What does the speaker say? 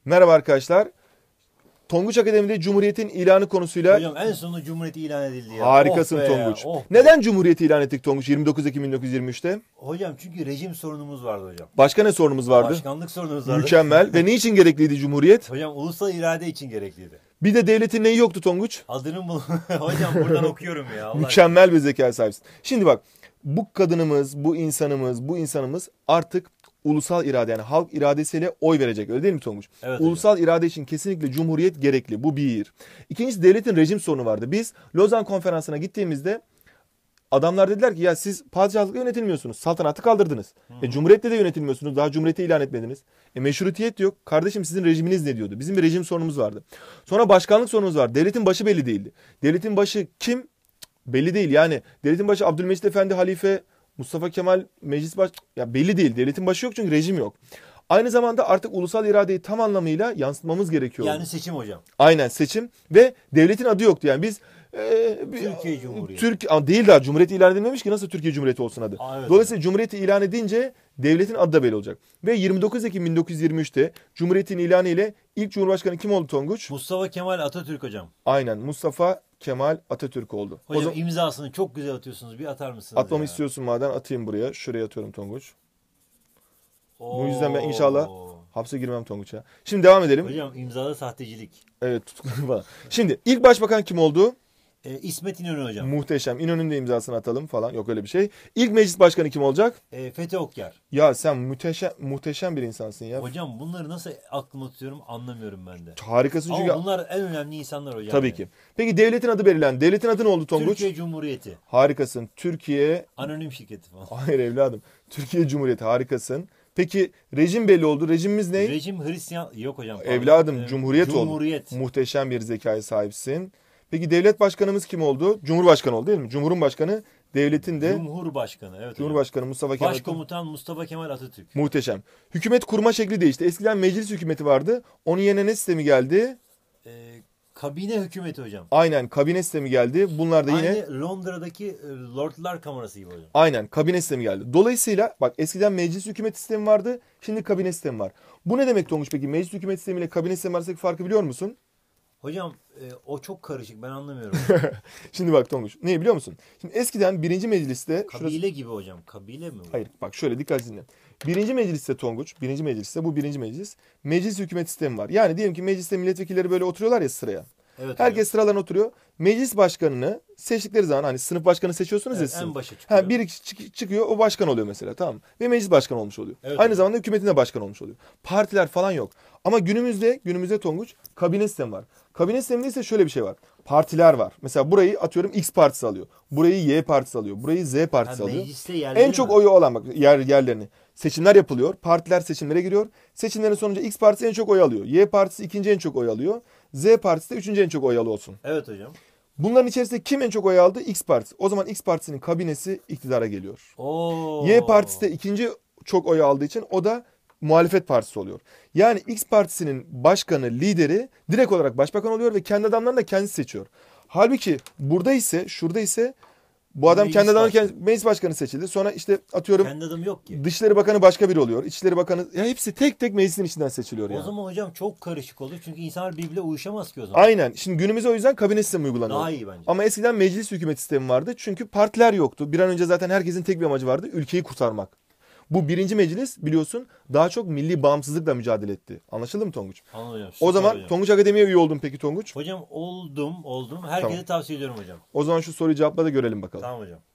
Merhaba arkadaşlar. Tonguç Akademi'de Cumhuriyet'in ilanı konusuyla Hocam en sonunda Cumhuriyet ilan edildi ya. harikasın Oh be ya, Tonguç. oh be. Neden Cumhuriyet'i ilan ettik Tonguç 29 Ekim 1923'te? Hocam çünkü rejim sorunumuz vardı hocam. Başka ne sorunumuz vardı? Başkanlık sorunumuz vardı. Mükemmel. Ve niçin gerekliydi Cumhuriyet? Hocam ulusal irade için gerekliydi. Bir de devletin neyi yoktu Tonguç? Adının bunu. Hocam buradan okuyorum ya. Allah Mükemmel bir zeka sahipsin. Şimdi bak, bu kadınımız, bu insanımız artık ulusal irade, yani halk iradesiyle oy verecek. Öyle değil mi Tonguç? Evet Ulusal irade için kesinlikle Cumhuriyet gerekli. Bu bir. İkincisi, devletin rejim sorunu vardı. Biz Lozan Konferansı'na gittiğimizde adamlar dediler ki ya siz padişahlıkla yönetilmiyorsunuz. Saltanatı kaldırdınız. Cumhuriyetle de yönetilmiyorsunuz. Daha cumhuriyeti ilan etmediniz. Meşrutiyet yok. Kardeşim sizin rejiminiz ne diyordu? Bizim bir rejim sorunumuz vardı. Sonra başkanlık sorunumuz var. Devletin başı belli değildi. Devletin başı kim? Belli değil. Yani devletin başı Abdülmecit Efendi halife, Mustafa Kemal meclis baş, ya belli değil. Devletin başı yok çünkü rejim yok. Aynı zamanda artık ulusal iradeyi tam anlamıyla yansıtmamız gerekiyor. Yani seçim hocam. Aynen, seçim ve devletin adı yoktu. Yani biz Türkiye Cumhuriyeti. Değil, daha Cumhuriyet ilan edilmemiş ki nasıl Türkiye Cumhuriyeti olsun adı. Evet, Dolayısıyla Cumhuriyeti ilan edince devletin adı da belli olacak. Ve 29 Ekim 1923'te Cumhuriyet'in ilanı ile ilk Cumhurbaşkanı kim oldu Tonguç? Mustafa Kemal Atatürk hocam. Aynen, Mustafa Kemal Atatürk oldu. Hocam imzasını çok güzel atıyorsunuz. Bir atar mısınız Atmamı ya? istiyorsun madem, atayım buraya. Şuraya atıyorum Tonguç. Oo. Bu yüzden ben inşallah hapse girmem Tonguç'a. Şimdi devam edelim. Hocam imzada sahtecilik. Evet, tutuklu falan. Şimdi ilk başbakan kim oldu? İsmet İnönü hocam. Muhteşem. İnönü'nün de imzasını atalım falan. Yok öyle bir şey. İlk meclis başkanı kim olacak? Fethi Okyar. Ya sen muhteşem bir insansın ya. Hocam bunları nasıl aklıma tutuyorum anlamıyorum ben de. Harikasın çünkü. Ama bunlar en önemli insanlar hocam. Tabii ki. Peki devletin adı belirlen. Devletin adı ne oldu Tonguç? Türkiye Cumhuriyeti. Harikasın. Türkiye. Anonim şirketi falan. Hayır evladım. Türkiye Cumhuriyeti, harikasın. Peki rejim belli oldu. Rejimimiz ne? Rejim Hristiyan... Yok hocam. Pardon. Evladım Cumhuriyet oldu. Cumhuriyet. Muhteşem bir zekaya sahipsin. Peki devlet başkanımız kim oldu? Cumhurbaşkanı oldu değil mi? Cumhurun başkanı, devletin de Cumhurbaşkanı. Evet Cumhurbaşkanı Mustafa Kemal. Başkomutan Mustafa Kemal Atatürk. Muhteşem. Hükümet kurma şekli değişti. Eskiden meclis hükümeti vardı. Onun yerine ne sistemi geldi? Kabine hükümeti hocam. Aynen, kabine sistemi geldi. Bunlar da yine Aynı Londra'daki Lordlar Kamerası gibi hocam. aynen kabine sistemi geldi. Dolayısıyla bak, eskiden meclis hükümet sistemi vardı. Şimdi kabine sistemi var. Bu ne demek Tonguç peki? Meclis hükümet sistemi ile kabine sistemi arasındaki farkı biliyor musun? Hocam o çok karışık, ben anlamıyorum. Şimdi bak Tonguç. Ne biliyor musun? Şimdi eskiden birinci mecliste Kabile gibi hocam. Kabile mi? Hayır, bak şöyle dikkat dinle. Birinci mecliste Tonguç, birinci mecliste, bu birinci meclis, meclis hükümet sistemi var. Yani diyelim ki mecliste milletvekilleri böyle oturuyorlar ya sıraya. Evet Herkes hocam. sıralarına oturuyor. Meclis başkanını seçtikleri zaman, hani sınıf başkanı seçiyorsunuz ya Evet, sınıf. en başa çıkıyor. Ha, biri çıkıyor, o başkan oluyor mesela, tamam mı? Ve meclis başkanı olmuş oluyor. Evet, Aynı hocam. zamanda hükümetin de başkanı olmuş oluyor. Partiler falan yok. Ama günümüzde Tonguç kabine sistemi var. Kabine sisteminde ise şöyle bir şey var. Partiler var. Mesela burayı atıyorum X partisi alıyor. Burayı Y partisi alıyor. Burayı Z partisi alıyor. Mecliste yerleri En çok mi? oyu olan, bak yerlerini. Seçimler yapılıyor. Partiler seçimlere giriyor. Seçimlerin sonucu X partisi en çok oy alıyor. Y partisi ikinci en çok oy alıyor. Z partisi de üçüncü en çok oy alıyor olsun. Evet hocam. Bunların içerisinde kim en çok oy aldı? X partisi. O zaman X partisinin kabinesi iktidara geliyor. Oo. Y partisi de ikinci çok oy aldığı için o da muhalefet partisi oluyor. Yani X partisinin başkanı, lideri direkt olarak başbakan oluyor ve kendi adamlarını da kendisi seçiyor. Halbuki şurada ise bu adam Meclis kendi adamı başkanı. meclis başkanı seçildi. Sonra işte atıyorum Kendi adım yok ki. Dışişleri Bakanı başka biri oluyor. İçişleri Bakanı, ya hepsi tek tek meclisin içinden seçiliyor O yani. zaman hocam çok karışık olur. Çünkü insanlar birbirine uyuşamaz ki o zaman. Aynen. Şimdi günümüzde o yüzden kabine sistemi uygulanıyor. Daha iyi bence. Ama eskiden meclis hükümet sistemi vardı. Çünkü partiler yoktu. Bir an önce zaten herkesin tek bir amacı vardı. Ülkeyi kurtarmak. Bu birinci meclis biliyorsun daha çok milli bağımsızlıkla mücadele etti. Anlaşıldı mı Tonguç? Anladım hocam. O Süper zaman hocam. Tonguç Akademi'ye üye oldun peki Tonguç? Hocam oldum. Herkese Tamam. tavsiye ediyorum hocam. O zaman şu soruyu cevapla da görelim bakalım. Tamam hocam.